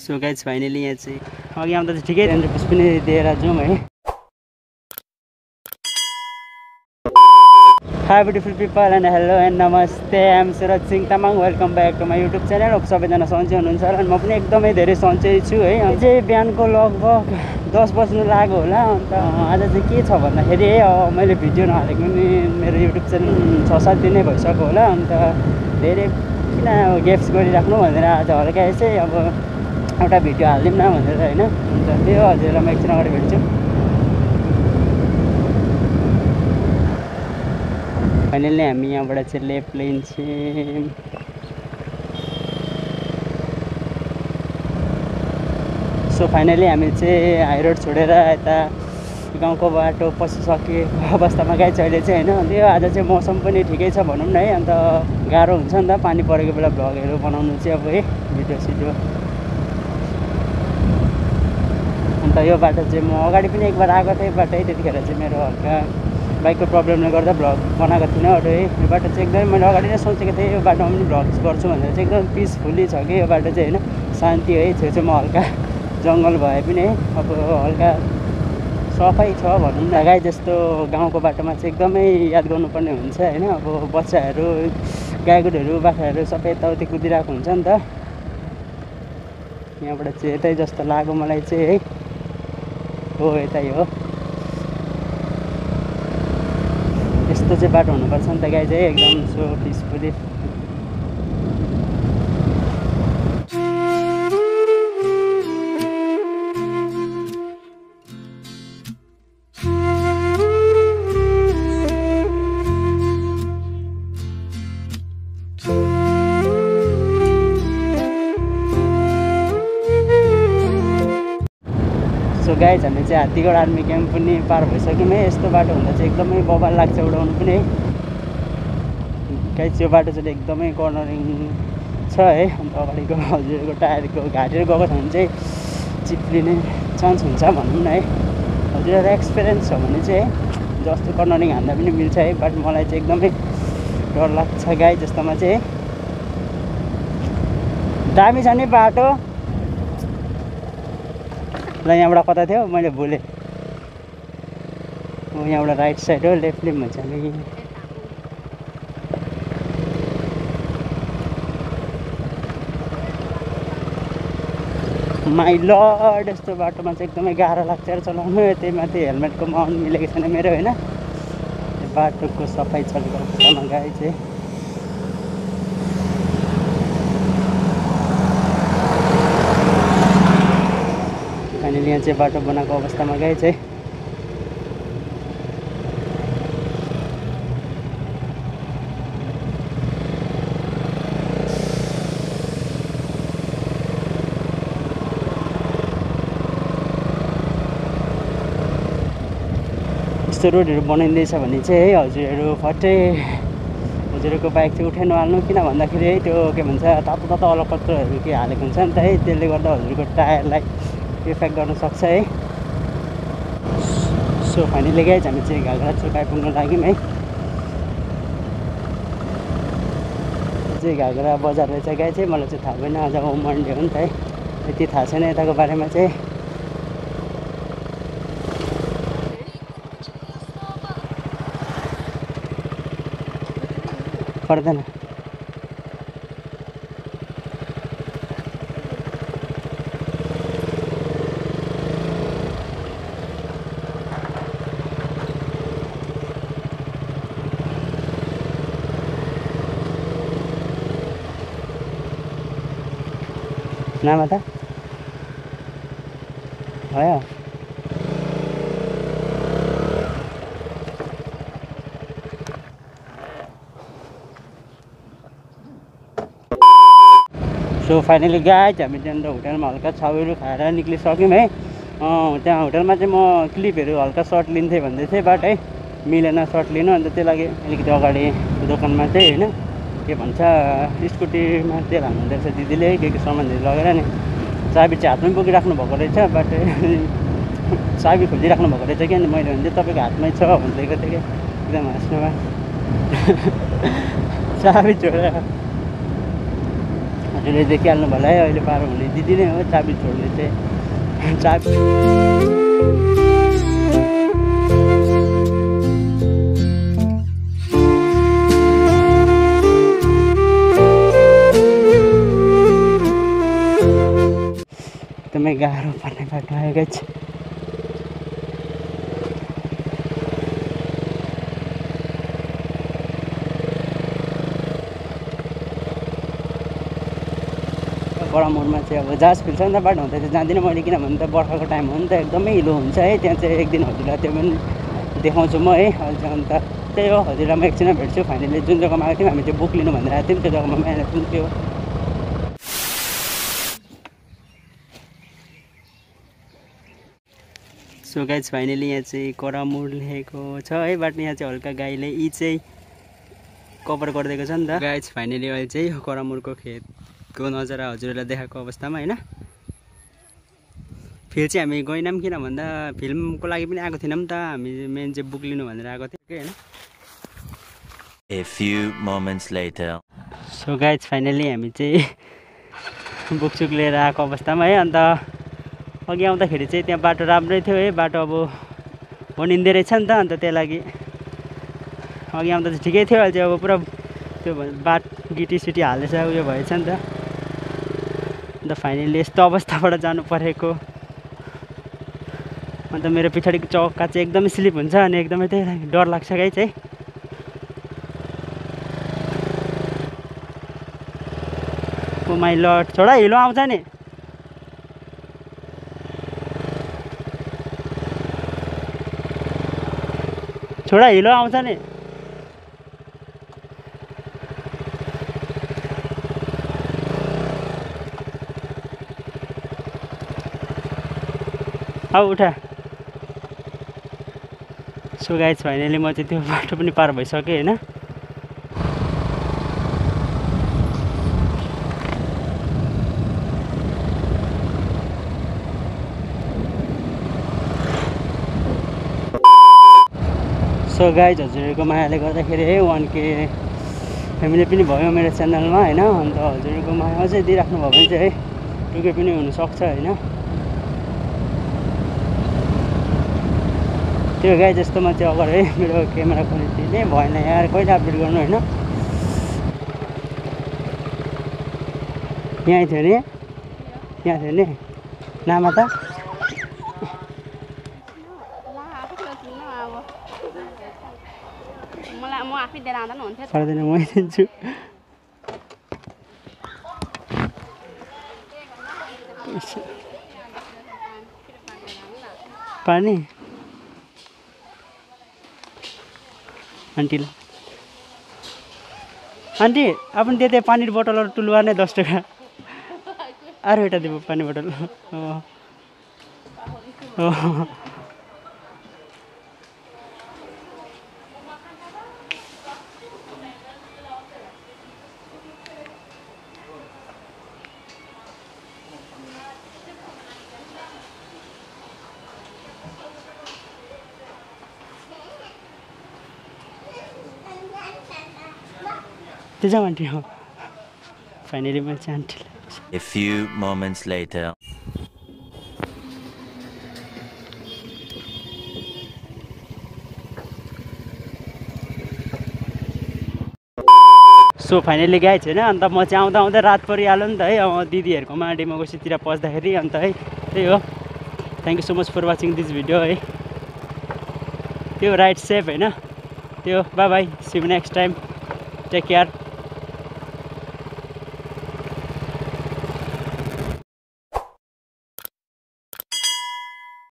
So guys finally यहाँ चाहिँ अघि आउँदा चाहिँ ठिकै 10 रुपिस पनि दिएर जाउँ है। Hi beautiful people and hello and नमस्ते, I am Suraj Singh Tamang. Welcome back to my YouTube channel. अब सबैजना सन्चै हुनुहुन्छ र म पनि एकदमै धेरै सन्चै छु है। अहिले चाहिँ बिहानको लगभग 10 बज्नु लाग्यो होला। अन्त आज चाहिँ के छ भन्दाखेरि है, मैले भिडियो नहालेको पनि मेरो युट्युब च्यानल 6-7 दिन नै भइसक्यो होला। अन्त धेरै किन गेप्स गरिराख्नु भनेर आज हल्का चाहिँ अब एउटा भिडियो हालिदिउँ न भनेर होइन। अन्त त्यो हजुरलाई म एकछिन अगाडि भेट्छु। फाइनली हामी यहाँबाट चाहिँ लेफ्ट लिन्छौँ। सो फाइनली हामी चाहिँ हाई रोड छोडेर यता गाउँको बाटो पसिसकेको अवस्थामा गएछ अहिले चाहिँ होइन। त्यो आज चाहिँ मौसम पनि ठिकै छ भनौँ न है। अन्त गाह्रो हुन्छ नि त पानी परेको बेला भ्लगहरू बनाउनु चाहिँ अब है, भिडियो सिडियो। अन्त यो बाटो चाहिँ म अगाडि पनि एकबार आएको थिएँ बाटो है, त्यतिखेर चाहिँ मेरो हल्का बाइकको प्रब्लमले गर्दा भ्लग बनाएको थिइनँ अरू है। यो बाटो चाहिँ एकदमै मैले अगाडि नै सोचेको थिएँ यो बाटोमा पनि भ्लग्स गर्छु भनेर चाहिँ। एकदम पिसफुल्ली छ कि यो बाटो चाहिँ होइन, शान्ति है। छेउछेउमा हल्का जङ्गल भए पनि है, अब हल्का सफाइ छ भनौँ न। गाई जस्तो गाउँको बाटोमा चाहिँ एकदमै याद गर्नुपर्ने हुन्छ होइन। अब बच्चाहरू गाईगोरुहरू बाख्राहरू सबै यताउति कुदिरहेको हुन्छ नि त। यहाँबाट चाहिँ यतै जस्तो लाग्यो मलाई चाहिँ है। हो यतै हो, यस्तो चाहिँ बाटो हुनुपर्छ नि त गाई चाहिँ एकदम सो पिसफुली। सो गाइज हामी चाहिँ हात्तीगढ आर्मी क्याम्प पनि पार भइसक्यौँ है। यस्तो बाटो हुँदा चाहिँ एकदमै बबाल लाग्छ उडाउनु पनि है। गाइज यो बाटो चाहिँ एकदमै कर्नरिङ छ है। अन्त अगाडिको हजुरको टायरको घाटेर गएको छ भने चाहिँ चिप्लिने चान्स हुन्छ भनौँ न है। हजुरहरू एक्सपिरियन्स छ भने चाहिँ है जस्तो कर्नरिङ हान्दा पनि मिल्छ है। बट मलाई चाहिँ एकदमै डर लाग्छ गाई जस्तोमा चाहिँ है। दामी छ नि बाटो। ल यहाँबाट कता थियो मैले भुलेँ। यहाँबाट राइट साइड हो, लेफ्ट लिम भन्छ हामी। माइ लर्ड यस्तो बाटोमा चाहिँ एकदमै गाह्रो लाग्छ र चलाउनु। त्यही माथि हेलमेटको माउन्ट मिलेको छैन मेरो होइन। बाटोको सफाइ चलेको अवस्थामा गाई चाहिँ फाइनली यहाँ चाहिँ बाटो बनाएको अवस्थामा गए चाहिँ यस्तो रोडहरू बनाइँदैछ भने चाहिँ है हजुरहरू फट्टै हजुरहरूको बाइक चाहिँ उठाइ नहाल्नु। किन भन्दाखेरि है त्यो के भन्छ तातो तातो अलकत्रहरू के हालेको हुन्छ नि त है, त्यसले गर्दा हजुरको टायरलाई इफेक्ट गर्न सक्छ है। सो फाइनली गाइज हामी चाहिँ घाग्रा चोक आइपुग्न लाग्यौँ है। चाहिँ घाग्रा बजार रहेछ गाई चाहिँ मलाई चाहिँ थाहा भएन, आज होम मन्डे हो नि त है। यति थाहा छैन यताको बारेमा चाहिँ। पर्दैन नाम त भयो। सो फाइनली गाइज हामी त्यहाँनिर होटलमा हल्का छाउहरू खाएर निक्लिसक्यौँ है। त्यहाँ होटलमा चाहिँ म क्लिपहरू हल्का सर्ट लिन्थेँ भन्दै थिएँ बट है मिलेन सर्ट लिनु। अन्त त्यो लागि अलिकति अगाडि दोकानमा चाहिँ होइन के भन्छ स्कुटीमा तेल हाल्नु रहेछ दिदीले के सामानहरू लगेर नि। चाबी चाहिँ हातमै बोकिराख्नु भएको रहेछ बट चाबी खोलिराख्नु भएको रहेछ क्या। मैले भने तपाईँको हातमै छ भनिदिएको थिएँ क्या, एकदम हाँस्नुमा चाबी छोडेर हजुरले देखिहाल्नु भयो है अहिले पार हुने दिदी नै हो चाबी छोड्ने चाहिँ चाबी एकदमै गाह्रो पर्ने बाटो आएकै छ बडामोडमा चाहिँ अब जहाज फिल्छ नि त बाटो हुँदा चाहिँ जाँदिनँ मैले किनभने त बर्खाको टाइम हो नि त एकदमै हिलो हुन्छ है त्यहाँ चाहिँ एक दिन हजुरलाई त्यो पनि देखाउँछु म है अहिले चाहिँ अन्त त्यही हो हजुरलाई म एकछिनमा भेट्छु फाइनली जुन जग्गामा आएको थियौँ हामी त्यो बुक लिनु भनेर आएको थियौँ त्यो जग्गामा मैले पुग्थ्यो सो गाइज फाइनली यहाँ चाहिँ करामुर लेखेको छ है बाटो यहाँ चाहिँ हल्का गाईले यी चाहिँ कभर गरिदिएको छ नि त गाइज फाइनली अहिले चाहिँ करामुरको खेतको नजारा हजुरहरूलाई देखाएको अवस्थामा होइन फेरि चाहिँ हामी गएनौँ किन भन्दा फिल्मको लागि पनि आएको थिएनौँ त हामी मेन चाहिँ बुक लिनु भनेर आएको थियौँ कि होइन A few moments later. So guys finally हामी चाहिँ बुकसुक लिएर आएको अवस्थामा है अन्त अघि आउँदाखेरि चाहिँ त्यहाँ बाटो राम्रै थियो है बाटो अब बनिँदो रहेछ नि त अन्त त्यही लागि अघि आउँदा चाहिँ ठिकै थियो अहिले चाहिँ अब पुरा त्यो गिटी सिटी हालेछ उयो भएछ नि त अन्त फाइनली यस्तो अवस्थाबाट जानु परेको अन्त मेरो पछाडिको चौका चाहिँ एकदमै स्लिप हुन्छ अनि एकदमै त्यही लागि डर लाग्छ गाई चाहिँ ओ माइ लर्ड छोडा हिलो आउँछ नि छोडा हिलो आउँछ नि अब उठा सो गाइज फाइनली म चाहिँ त्यो बाटो पनि पार भइसकेँ होइन सो गाइज हजुरहरूको मायाले गर्दाखेरि है 1K फ्यामिली पनि भयो मेरो च्यानलमा होइन अन्त हजुरहरूको माया अझै दिइराख्नु भयो भने चाहिँ है 2K पनि हुनसक्छ होइन त्यो गाई जस्तोमा चाहिँ अगाडि है मेरो क्यामेरा क्वालिटी नै भएन यार कहिले अपडेट गर्नु होइन यहाँ थियो नि यहाँ थियो नि नामा त पर्दैन मै दिन्छु पानी आन्टीलाई आन्टी आपण देते पानीर बोतल और टुलवा नै 10 টাকা আর এটা দেব পানি बोतल त्यो जाऊ आन्टी हो फाइनली मैले चाहिँ आन्टीलाई A few moments later. So finally guys होइन अन्त म चाहिँ आउँदा आउँदै रात परिहाल्यो नि त है अब दिदीहरूकोमा डेमोक्रेसीतिर पस्दाखेरि अन्त है त्यही हो thank you so much for watching this video है त्यो राइट सेफ होइन त्यो bye bye see you next time take care